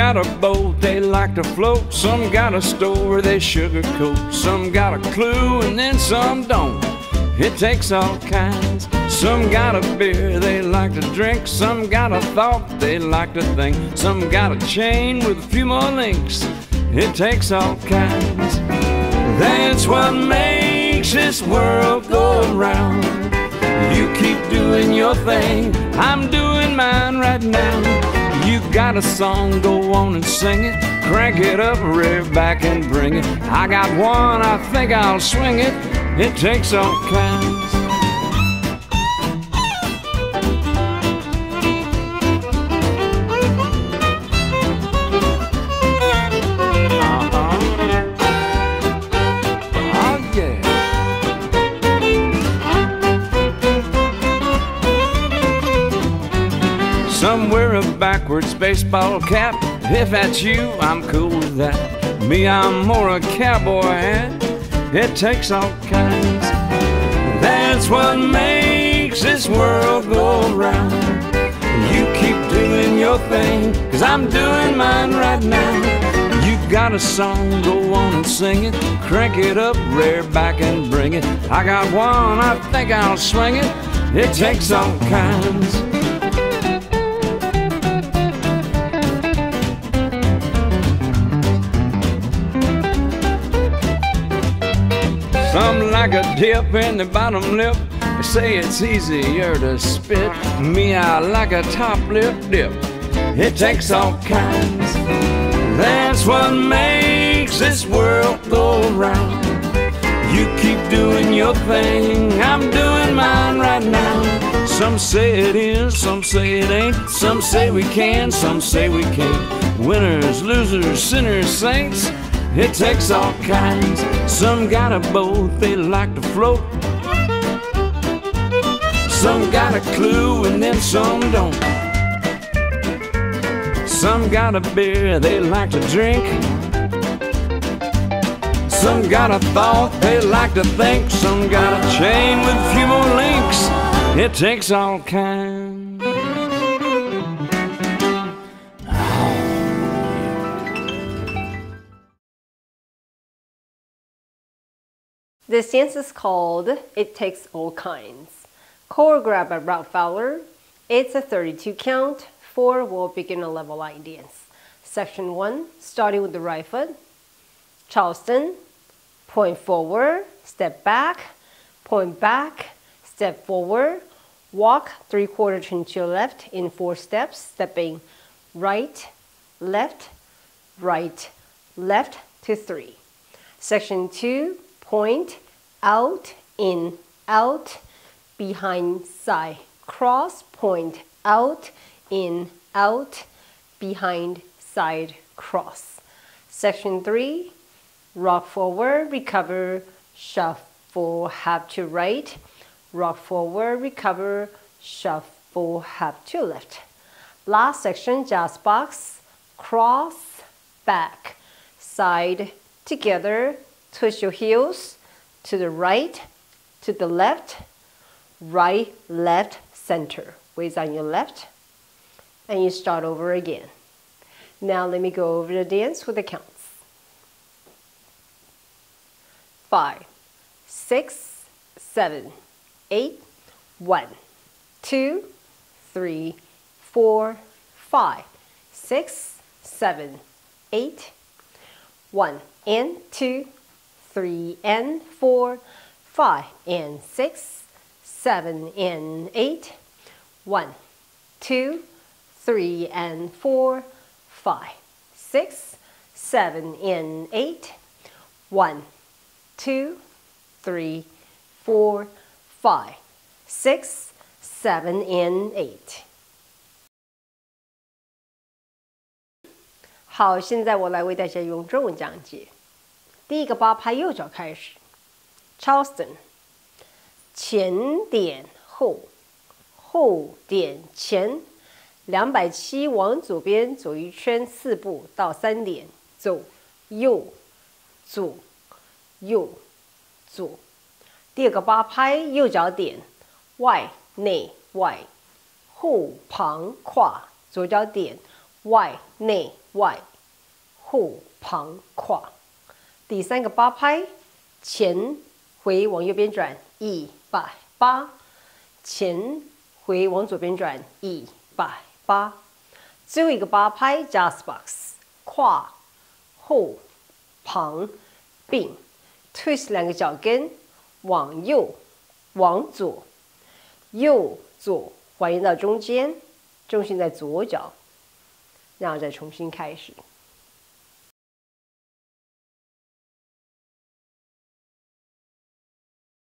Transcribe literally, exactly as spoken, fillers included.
got a boat, they like to float. Some got a store, they sugarcoat. Some got a clue and then some don't. It takes all kinds. Some got a beer they like to drink. Some got a thought they like to think. Some got a chain with a few more links. It takes all kinds. That's what makes this world go around. You keep doing your thing, I'm doing mine right now. You got a song, go on and sing it. Crank it up, rear back and bring it. I got one, I think I'll swing it. It takes all kinds. Some wear a backwards baseball cap. If that's you, I'm cool with that. Me, I'm more a cowboy hat. It takes all kinds. That's what makes this world go round. You keep doing your thing, cause I'm doing mine right now. You got a song, go on and sing it. Crank it up, rear back and bring it. I got one, I think I'll swing it. It takes all kinds. Some like a dip in the bottom lip. They say it's easier to spit. Me, I like a top lip dip. It takes all kinds. That's what makes this world go round. You keep doing your thing, I'm doing mine right now. Some say it is, some say it ain't. Some say we can, some say we can't. Winners, losers, sinners, saints. It takes all kinds. Some got a boat, they like to float. Some got a clue and then some don't. Some got a beer they like to drink. Some got a thought they like to think. Some got a chain with a few more links. It takes all kinds. This dance is called It Takes All Kinds. Choreographed by Ralph Fowler. It's a thirty-two count, four wall beginner level line dance. Section one, starting with the right foot. Charleston, point forward, step back, point back, step forward, walk three quarter turn to your left in four steps, stepping right, left, right, left to three. Section two, point, out, in, out, behind, side, cross, point, out, in, out, behind, side, cross. Section three, rock forward, recover, shuffle, half to right, rock forward, recover, shuffle, half to left. Last section, jazz box, cross, back, side, together, twist your heels to the right, to the left, right, left, center. Weights on your left, and you start over again. Now let me go over the dance with the counts. Five, six, seven, eight, one, two, three, four, five, six, seven, eight, one, and two, three and four, five and six, seven and eight, one, two, three and four, five, six, seven and eight, one, two, three, four, five, six, seven and eight. 好，现在我来为大家用中文讲解。第一个八拍右脚开始 ，Charleston， 前点后，后点前，两百七往左边走一圈四步到三点，走右左右左。第二个八拍右脚点外内外，后旁胯，左脚点外内外，后旁跨。第三个八拍，前回往右边转一百八，前回往左边转一百八。最后一个八拍 jazz box， 跨后旁并 twist 两个脚跟，往右往左，右左还原到中间，重心在左脚，然后再重新开始。